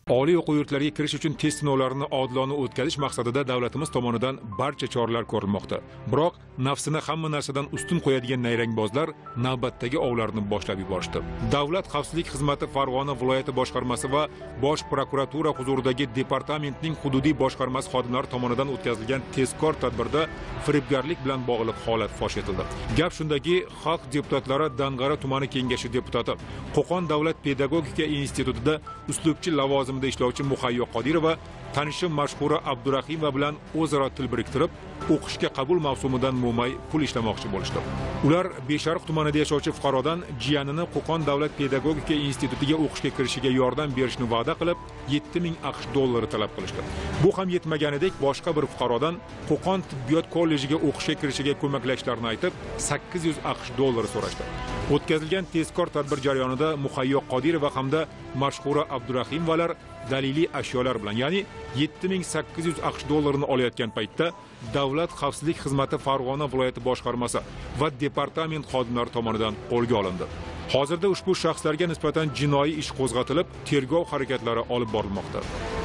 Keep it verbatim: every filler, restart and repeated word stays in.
Oliy o'quv yurtlariga kirish uchun test sinovlarini odilona o'tkazish maqsadida davlatimiz tomonidan barcha choralar ko'rilmoqda. Biroq nafsini hamma narsadan ustun qo'yadigan nayrangbozlar navbatdagi ovlarini boshlab yuborishdi. Davlat xavfsizlik xizmati Farg'ona viloyati boshqarmasi va Bosh prokuratura huzuridagi departamentning hududiy boshqarmasi xodimlari tomonidan o'tkazilgan tezkor tadbirda firibgarlik bilan bog'liq holat fosh etildi. Gap shundaki, xalq deputatlari Dang'ara tumani kengashi deputati, Qo'qon davlat pedagogika institutida uslubchi lavozimda ishlovchi Muhayyo Qodirova tanishi mashhura Abdurahimova bilan o'zaro til biriktirib, o'qishga qabul mavsumidan mo'may pul ishlamoqchi bo'lishdi. Ular Beshariq tumanida yashovchi fuqarodan jiyanini Qo'qon davlat pedagogika institutiga o'qishga kirishiga yordam berishni va'da qilib, yetti ming aqsh dollari talab qilishdi. Bu ham yetmaganidek, boshqa bir fuqarodan Qo'qon tibbiyot kollejiga o'qishga kirishiga ko'maklashlarini aytib, sakkiz yuz aqsh dollari so'rashdi. O'tkazilgan tezkor tadbir jarayonida Muhayyo Qodirova hamda mashhura Abdurahimovlar daliliy ashyolar bilan, ya'ni yetti ming sakkiz yuz aqsh dollarini olayotgan paytda Davlat xavfsizlik xizmati Farg'ona viloyati boshqarmasi va departament xodimlari tomonidan qo'lga olindi. Hozirda ushbu shaxslarga nisbatan jinoiy ish qo'zg'atilib, tergov harakatlari olib borilmoqda.